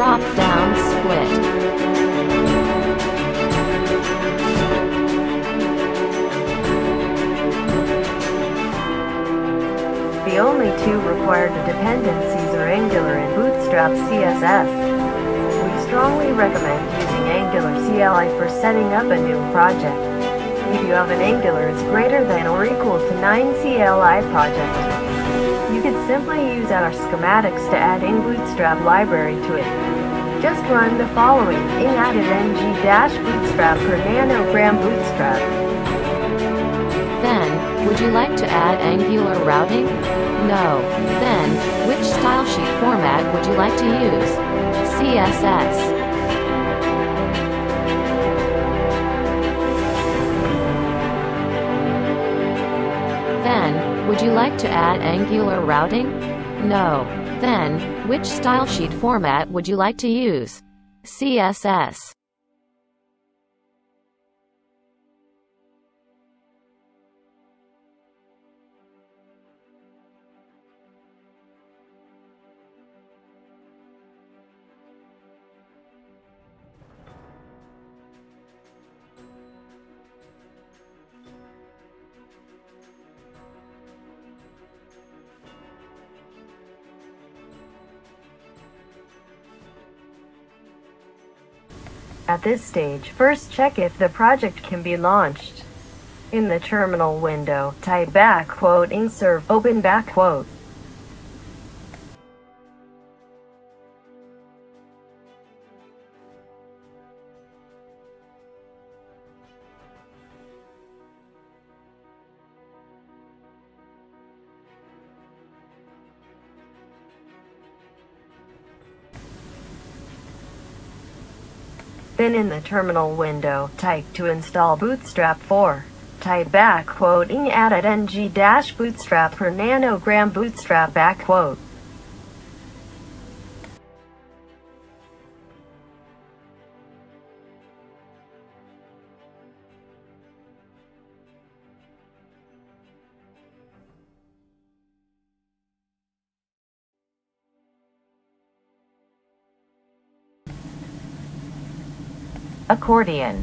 Top-down split. The only two required dependencies are Angular and Bootstrap CSS. We strongly recommend using Angular CLI for setting up a new project. If you have an Angular is greater than or equal to 9 CLI project, you could simply use our schematics to add in Bootstrap library to it. Just run the following: ing added ng-bootstrap per nanogram bootstrap. Then, would you like to add Angular routing? No. Then, which style sheet format would you like to use? CSS. Then, would you like to add Angular routing? No. Then, which style sheet format would you like to use? CSS. At this stage, first check if the project can be launched. In the terminal window, type !ing serve open . Then in the terminal window, type to install Bootstrap 4. Type !ing added ng-bootstrap per nanogram bootstrap . Accordion.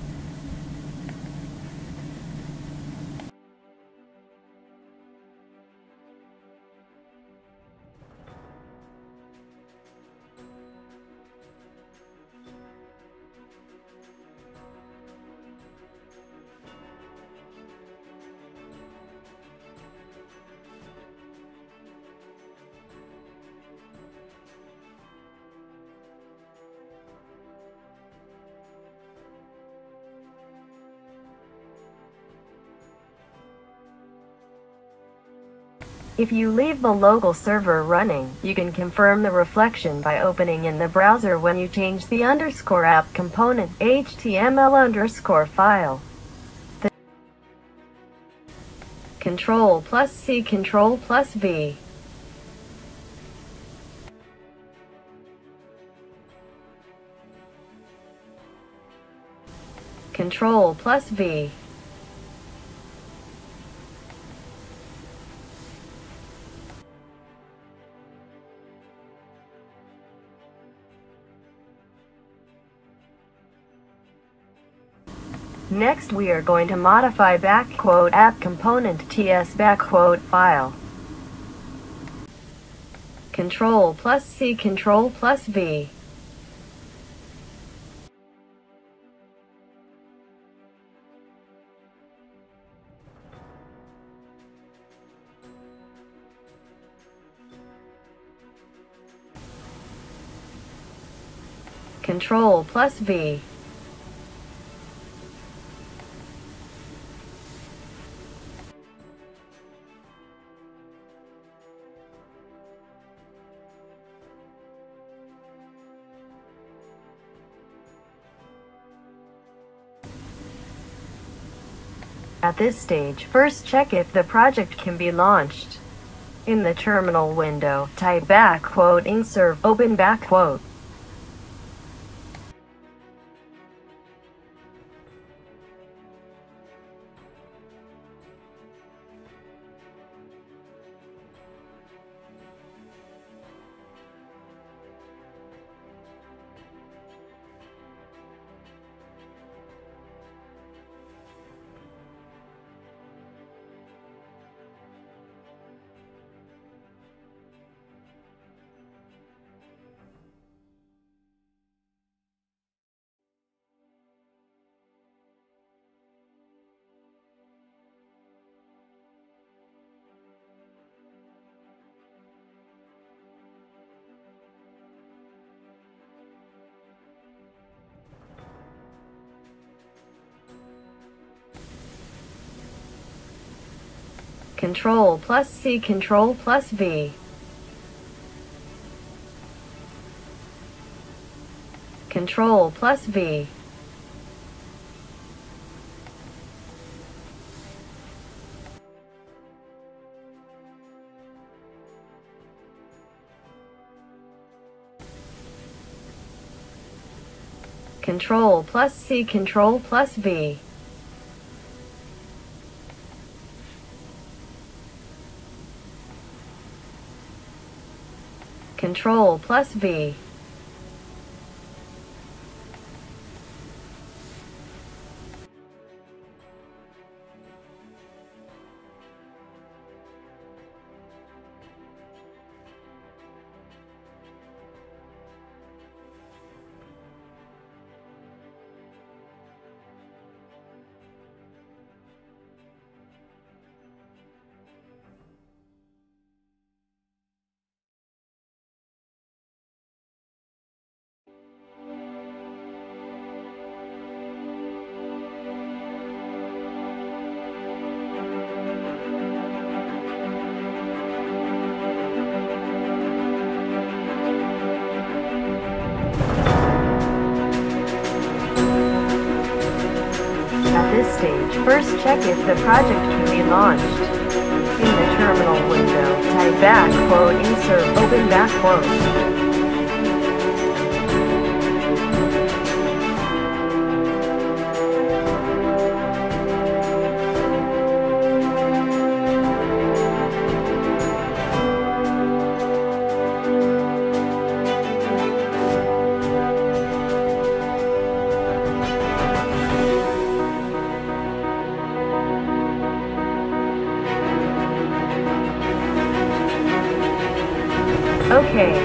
If you leave the local server running, you can confirm the reflection by opening in the browser when you change the _app component HTML file. The Ctrl+C Ctrl+V. Ctrl+V. Next we are going to modify !app component ts file. Ctrl+C Ctrl+V. Ctrl+V. At this stage, first check if the project can be launched. In the terminal window, type !ing serve open . Control plus C, Control plus V. Control plus V. Control plus C, Control plus V. Control plus V. At this stage, first check if the project can be launched. In the terminal window, type backquote, insert, open backquote. Okay.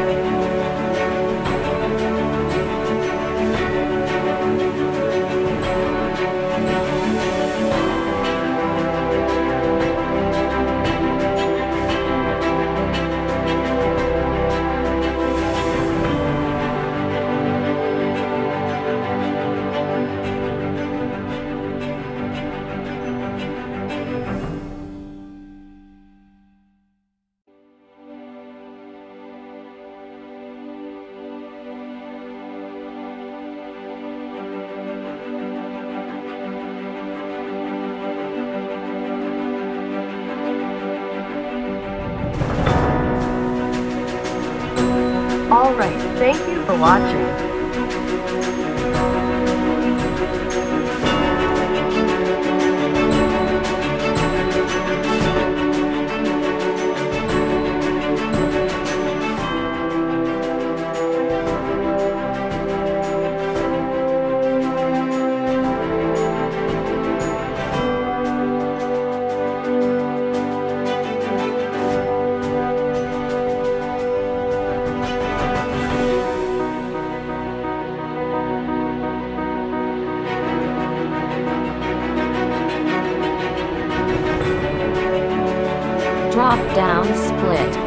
Alright, thank you for watching. Drop down split.